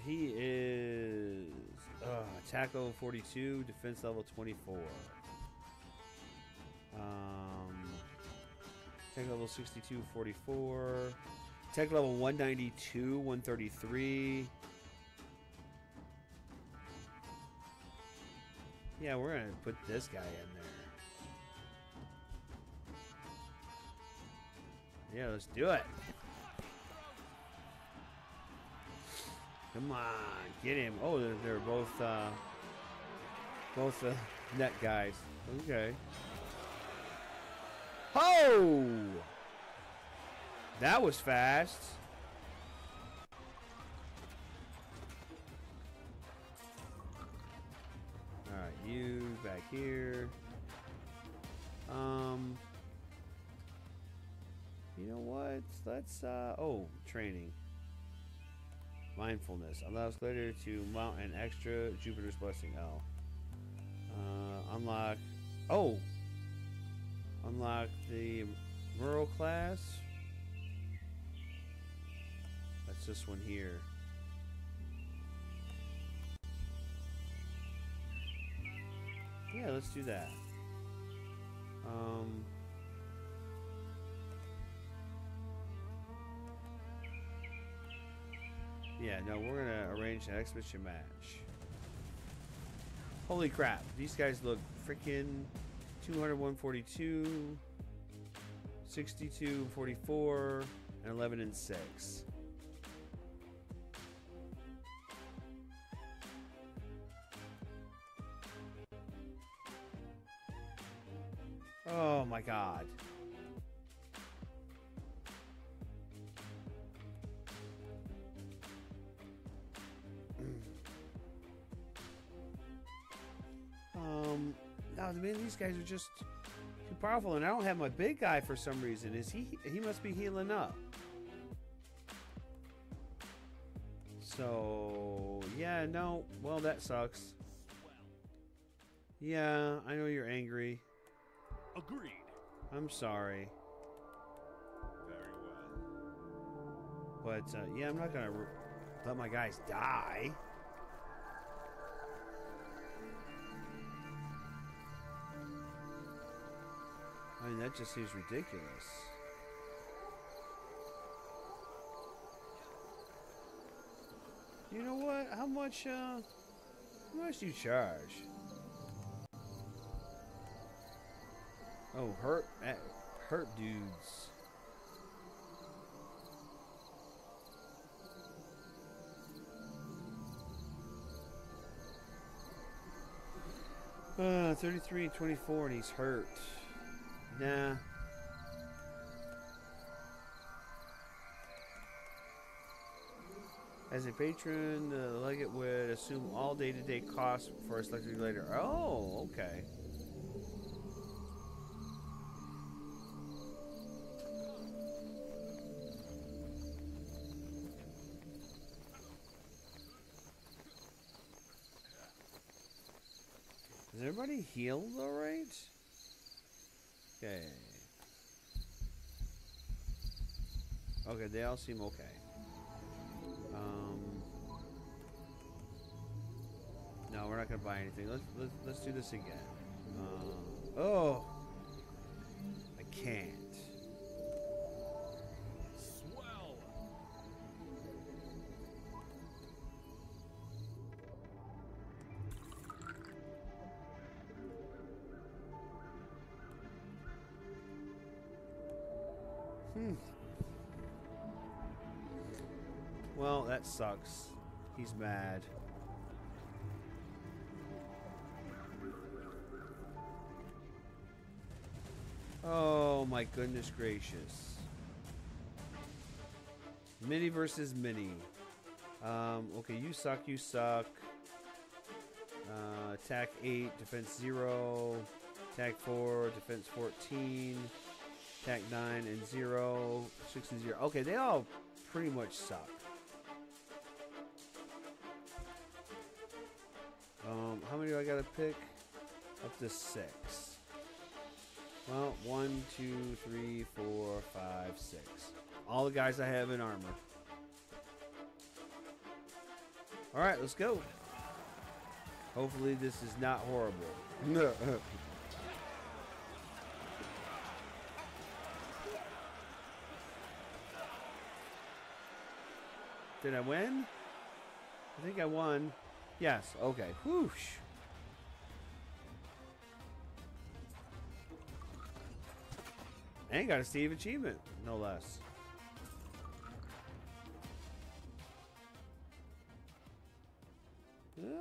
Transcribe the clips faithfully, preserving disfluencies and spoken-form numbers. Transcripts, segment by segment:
he is uh, attack level forty-two, defense level twenty-four. Um, attack level sixty-two, forty-four. Attack level one ninety-two, one thirty-three. Yeah, we're gonna put this guy in there. Yeah, let's do it. Come on, get him. Oh, they're, they're both uh, both uh, net guys. Okay. Oh! That was fast. Alright, you back here. Um You know what? Let's uh oh, training. Mindfulness allows Glider to mount an extra Jupiter's Blessing. Oh. Uh unlock Oh! Unlock the Merle class. That's this one here. Yeah, let's do that. Um Yeah, no, we're gonna arrange an exhibition match. Holy crap, these guys look freaking two hundred, one forty-two, sixty-two, forty-four, and eleven and six. Oh my god. um, no, man, these guys are just too powerful, and I don't have my big guy for some reason. Is he? He must be healing up. So yeah, no. Well, that sucks. Yeah, I know you're angry. Agreed. I'm sorry. Very well. But, uh, yeah, I'm not gonna r let my guys die. I mean, that just seems ridiculous. You know what? How much, uh... how much do you charge? Oh, hurt, uh, hurt dudes. Uh, thirty-three and twenty-four, and he's hurt. Nah. As a patron, the legate would assume all day-to-day costs for a selected later. Oh, okay. Is everybody healed all right? Okay. Okay, they all seem okay. Um. No, we're not gonna buy anything. Let's let's, let's do this again. Uh, oh, I can't. Swell. Hmm. Well, that sucks. He's mad. Oh my goodness gracious. Mini versus mini. Um, okay, you suck, you suck. Uh, attack eight, defense zero. Attack four, defense fourteen. Attack nine and zero. six and zero. Okay, they all pretty much suck. Um, how many do I gotta pick? Up to six. Well, one, two, three, four, five, six. All the guys I have in armor. All right, let's go. Hopefully this is not horrible. Did I win? I think I won. Yes, okay. Whoosh. And got a Steve achievement, no less. Uh,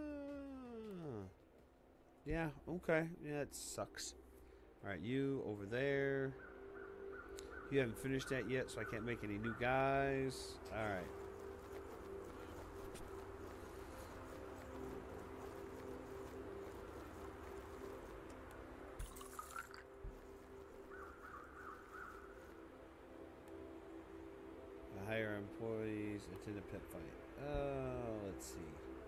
yeah, okay. Yeah, it sucks. Alright, you over there. You haven't finished that yet, so I can't make any new guys. Alright. Hire employees, attend a pit fight. Oh, let's see.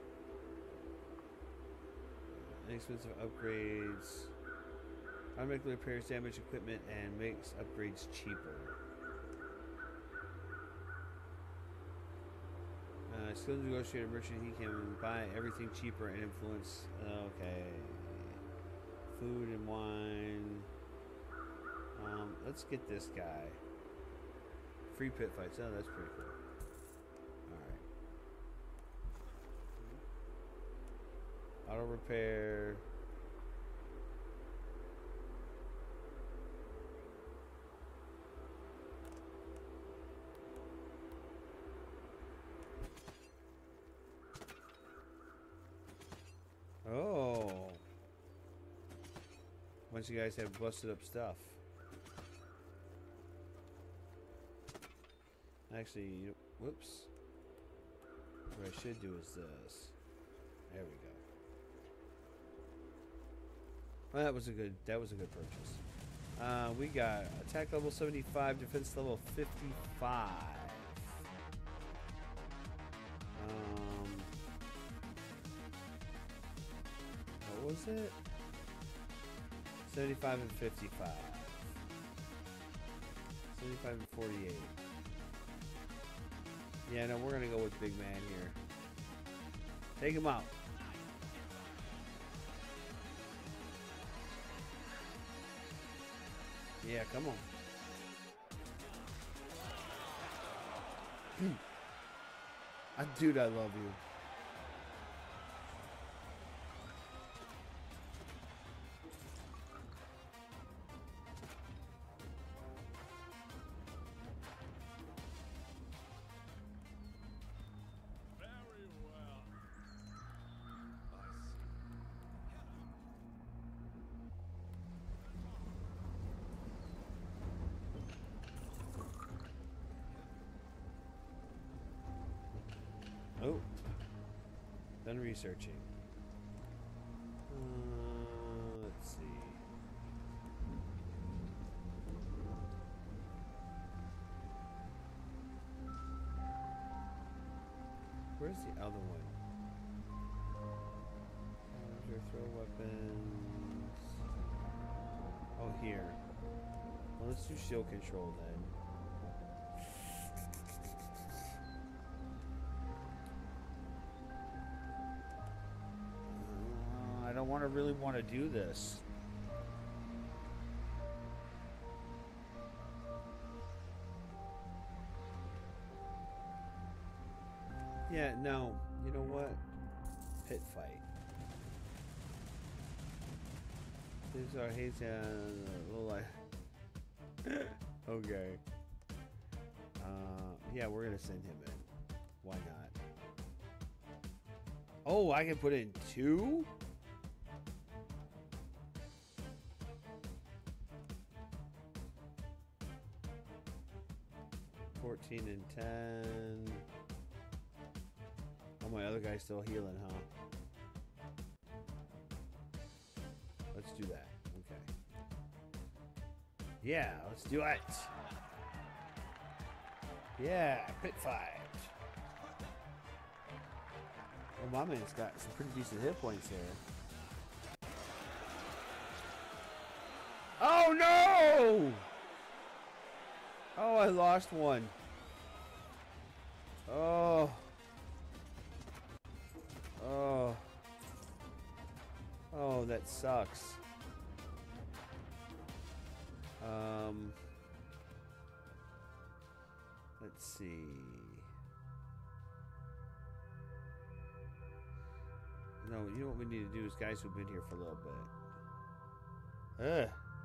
Inexpensive upgrades. Automatically repairs damaged equipment and makes upgrades cheaper. Uh, skilled negotiator merchant, he can buy everything cheaper and influence. Okay. Food and wine. Um, let's get this guy. Free pit fights. Oh, that's pretty cool. Alright. Auto repair. Oh. Once you guys have busted up stuff. Actually, whoops. What I should do is this. There we go. Well, that was a good. That was a good purchase. Uh, we got attack level seventy-five, defense level fifty-five. Um, what was it? seventy-five and fifty-five. seventy-five and forty-eight. Yeah, no, we're gonna go with big man here. Take him out. Yeah, come on. uh, dude, I love you. Oh, done researching. Uh, let's see. Where's the other one? Throw weapons. Oh, here. Well, let's do shield control then. I don't want to really want to do this. Yeah, no. You know what? Pit fight. These are his uh, like. Okay. Uh, yeah, we're gonna send him in. Why not? Oh, I can put in two? fourteen and ten. Oh, my other guy's still healing, huh? Let's do that. Okay. Yeah, let's do it. Yeah, pit fight. Oh, my man's got some pretty decent hit points there. Oh, no! Oh, I lost one. Oh. sucks. Um, let's see. No, you know what we need to do is guys who've been here for a little bit. Ugh.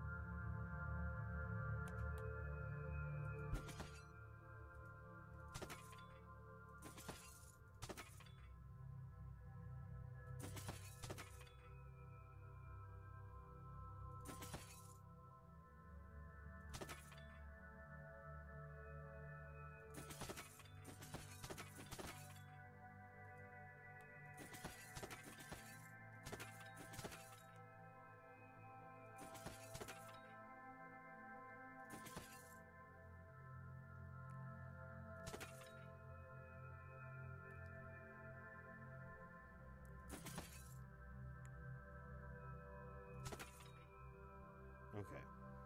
Okay.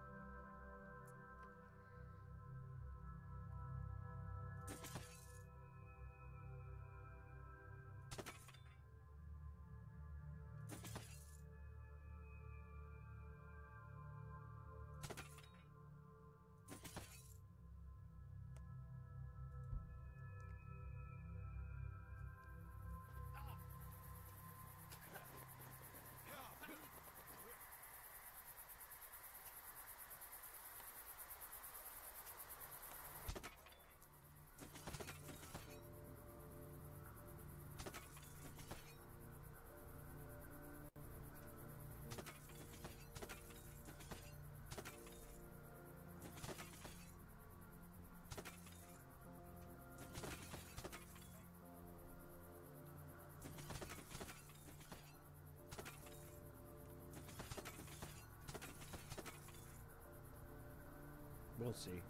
We'll see.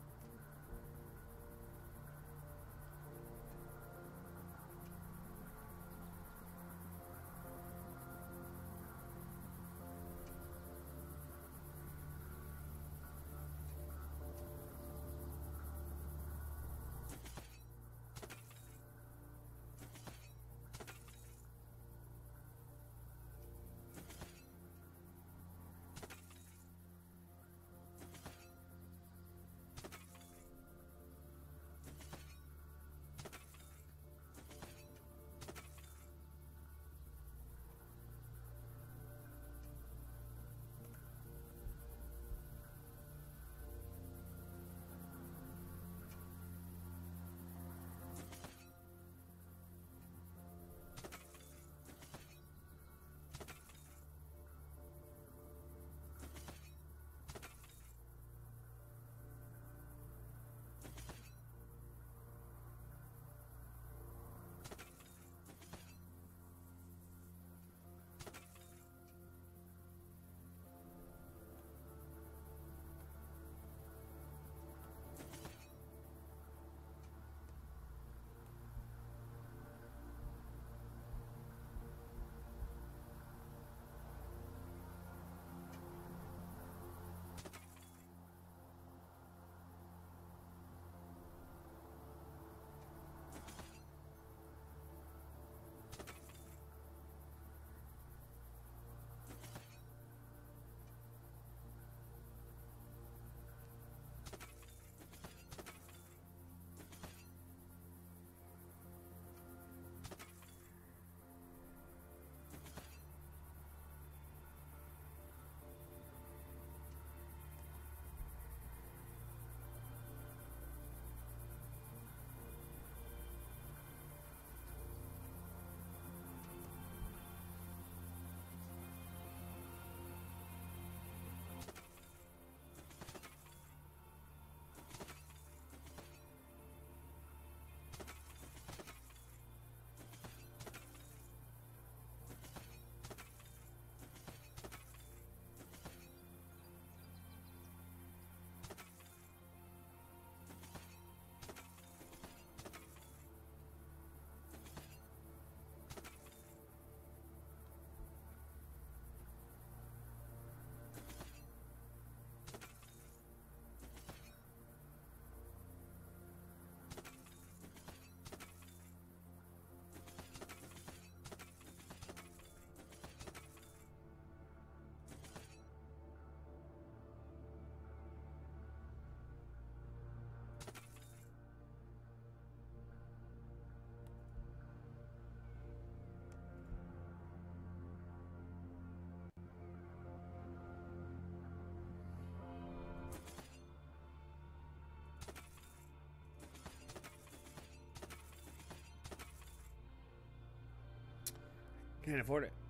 Can't afford it.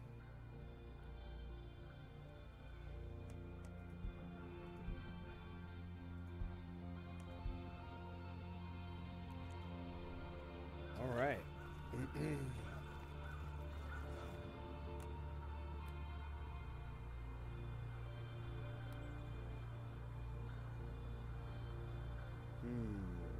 All right. Hmm.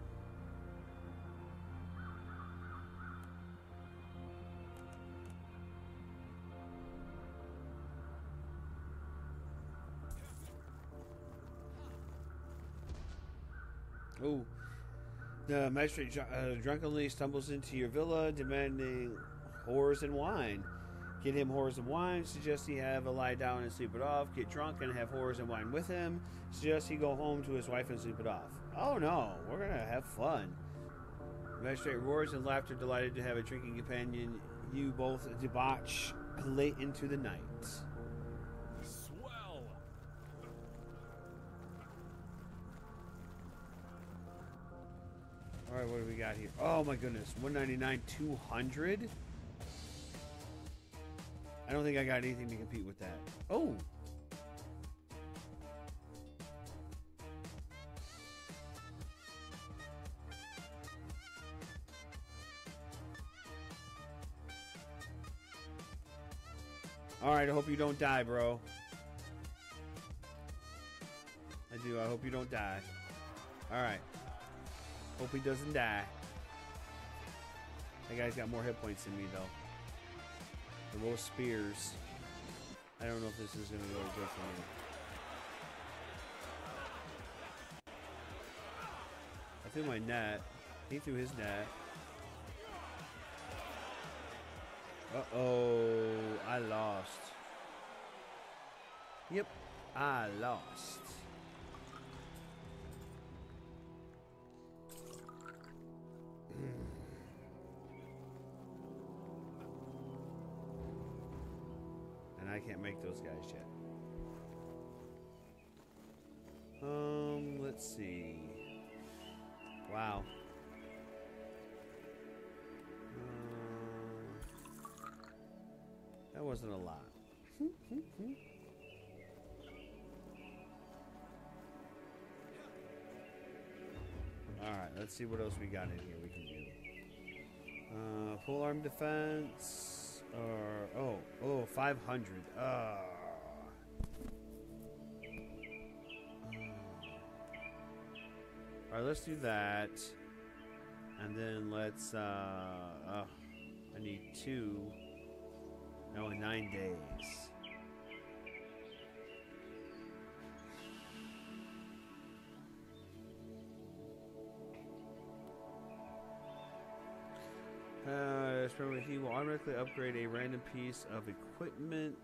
Oh, the magistrate dr- uh, drunkenly stumbles into your villa, demanding whores and wine. Get him whores and wine. Suggest he have a lie down and sleep it off. Get drunk and have whores and wine with him. Suggest he go home to his wife and sleep it off. Oh no, we're gonna have fun. The magistrate roars in laughter, delighted to have a drinking companion. You both debauch late into the night. Swell. All right, what do we got here? Oh my goodness, one ninety-nine, two hundred. I don't think I got anything to compete with that. Oh. All right, I hope you don't die, bro. I do. I hope you don't die. All right. Hope he doesn't die. That guy's got more hit points than me, though. The most spears. I don't know if this is going to go good for me. I threw my net. He threw his net. Uh-oh. I lost. Yep. I lost. And I can't make those guys yet. Um, let's see. Wow. Uh, that wasn't a lot. Alright, let's see what else we got in here we can do. Uh, full arm defense. Or, oh, oh, five hundred. Uh. Alright, let's do that. And then let's, uh, uh, I need two. No, in nine days. Uh, he will automatically upgrade a random piece of equipment.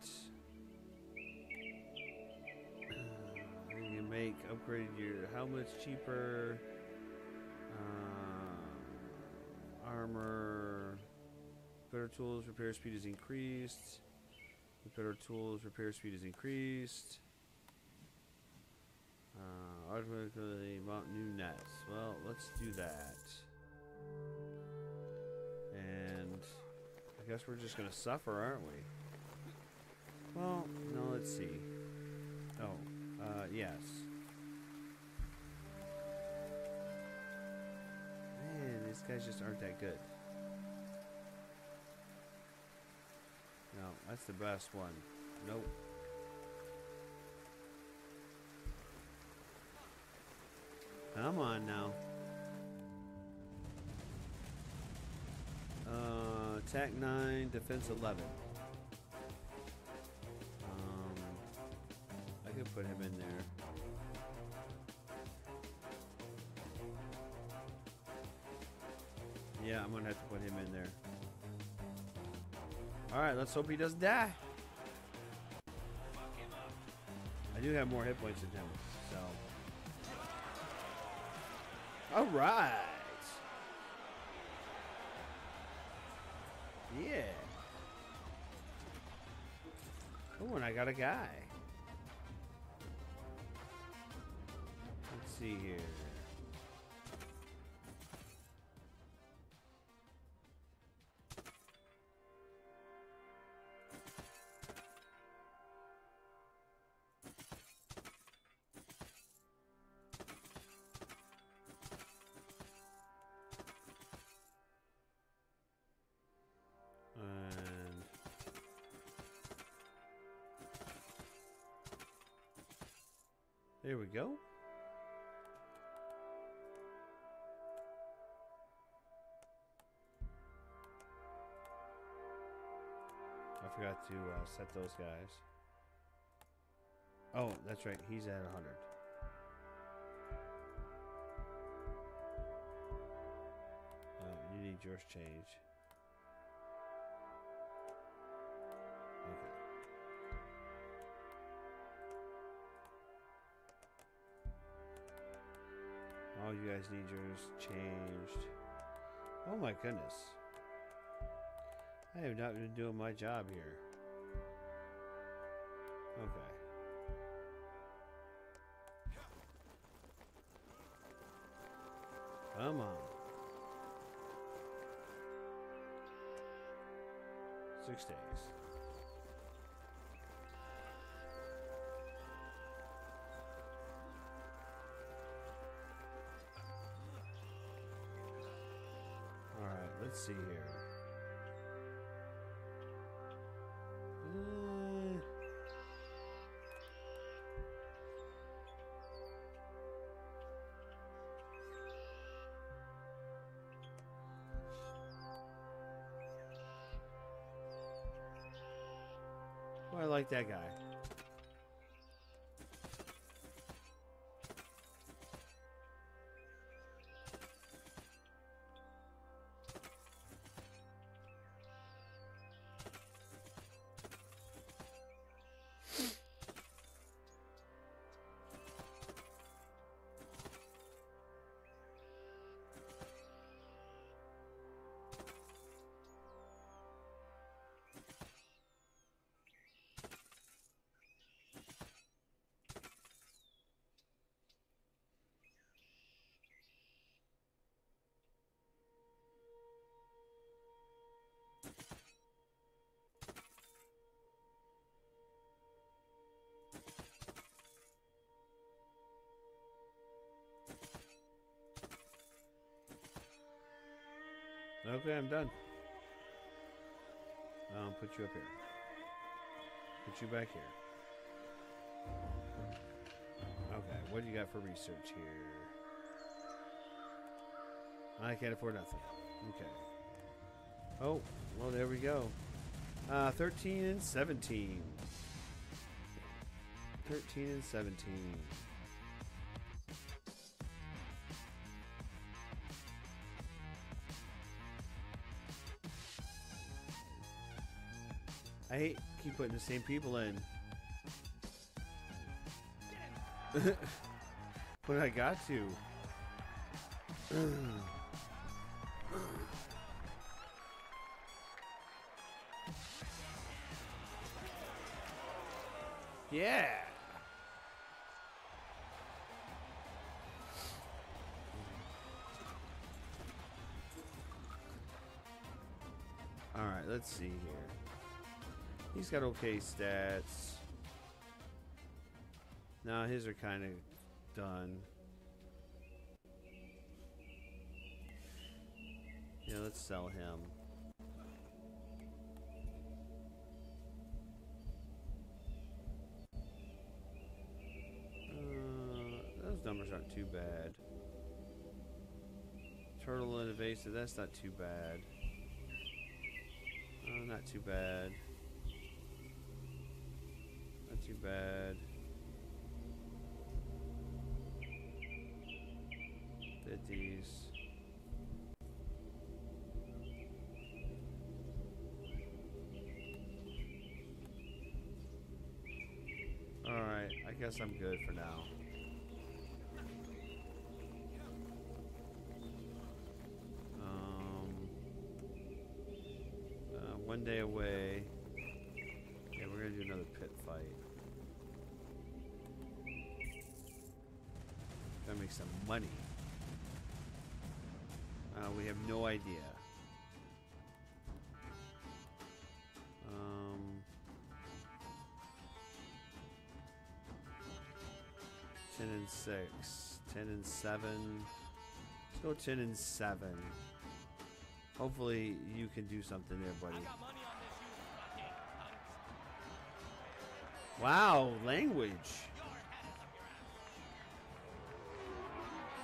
Uh, you can make upgrade your helmets cheaper. Uh, armor. Better tools, repair speed is increased. With better tools, repair speed is increased. Uh, automatically mount new nets. Well, let's do that. And I guess we're just gonna suffer, aren't we? Well, no, let's see. Oh, uh, yes. Man, these guys just aren't that good. No, that's the best one. Nope. Come on now. Uh, attack nine, defense eleven. Um, I could put him in there. Yeah, I'm gonna have to put him in there. Alright, let's hope he doesn't die. I do have more hit points than him, so. Alright. Yeah. Oh, and I got a guy. Let's see here. There we go. I forgot to uh, set those guys. Oh, that's right. He's at one hundred. Uh, you need yours changed. Okay. All you guys need yours changed. Oh my goodness. I have not been doing my job here. Okay. Come on. Six days. Alright, let's see here. Uh, oh, I like that guy. Okay, I'm done. Um, put you up here. Put you back here. Okay, what do you got for research here? I can't afford nothing. Okay. Oh, well, there we go. Uh, thirteen and seventeen. thirteen and seventeen. I hate keep putting the same people in. But I got to. Yeah. All right, let's see here. He's got okay stats. Now his are kind of done. Yeah, let's sell him. Uh, those numbers aren't too bad. Turtle and evasive, that's not too bad. Uh, not too bad. Not too bad. fifties. Alright, I guess I'm good for now. Um, uh, one day away. Yeah, we're gonna do another pit fight. Gotta make some money. Uh, we have no idea. Um, ten and six, ten and seven. Let's go ten and seven. Hopefully you can do something there, buddy. Wow, language.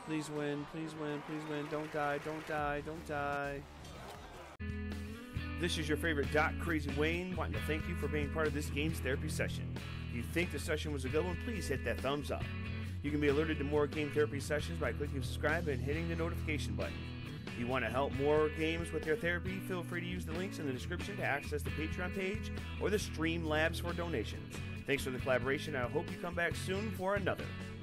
Please win, please win, please win. Don't die, don't die, don't die. This is your favorite Doc Crazy Wayne, wanting to thank you for being part of this games therapy session. If you think the session was a good one, please hit that thumbs up. You can be alerted to more game therapy sessions by clicking subscribe and hitting the notification button. If you want to help more games with your therapy, feel free to use the links in the description to access the Patreon page or the Streamlabs for donations. Thanks for the collaboration. I hope you come back soon for another.